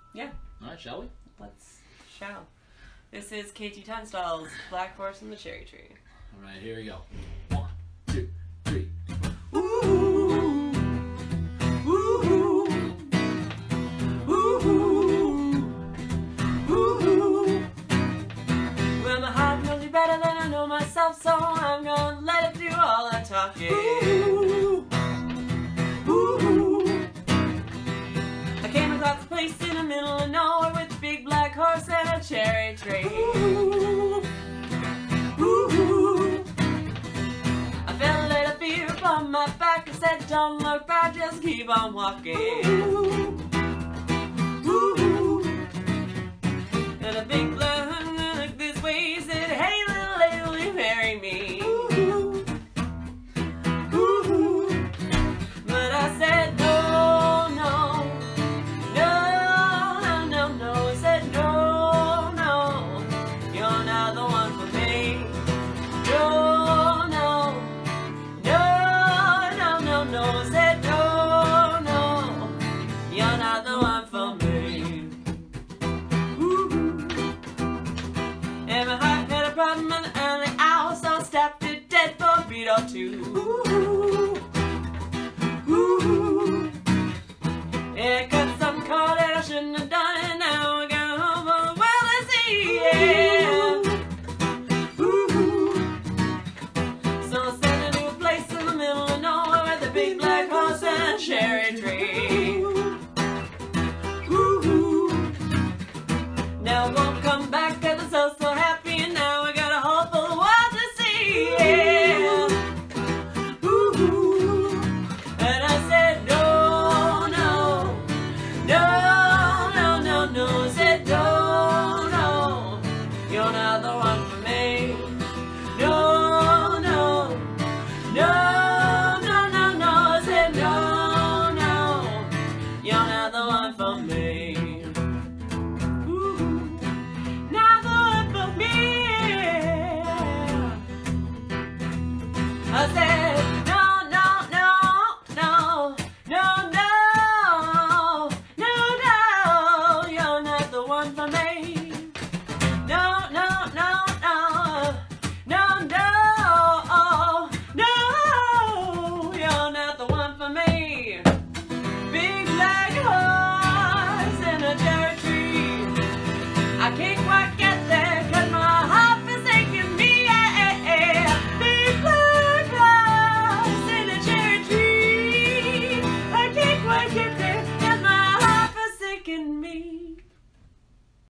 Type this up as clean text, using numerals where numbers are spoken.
Yeah. Alright, shall we? Shall. This is KT Tunstall's Black Horse and the Cherry Tree. Alright, here we go. 1, 2, 3. Ooh, ooh, ooh, ooh. Well, my heart knows me better than I know myself, so I'm gonna let it do all the talking. Ooh, ooh. I came across a place in the middle of nowhere with a big black horse and a cherry tree. Ooh, ooh. I felt a little fear upon my back and said, don't look back, just keep on walking. Ooh, ooh. And a big black horse looked this way, he said, hey little lady, will you marry me? Ooh, ooh. But I said, no, no, no, no, no, no. I said, no, no, you're not the one for me. No, no, no, no, no, no. I said, no, no, you're not the one for me. Ooh. And my heart had a problem in the early hours, so I stopped it dead for a beat or two. Ooh. Ooh. Yeah,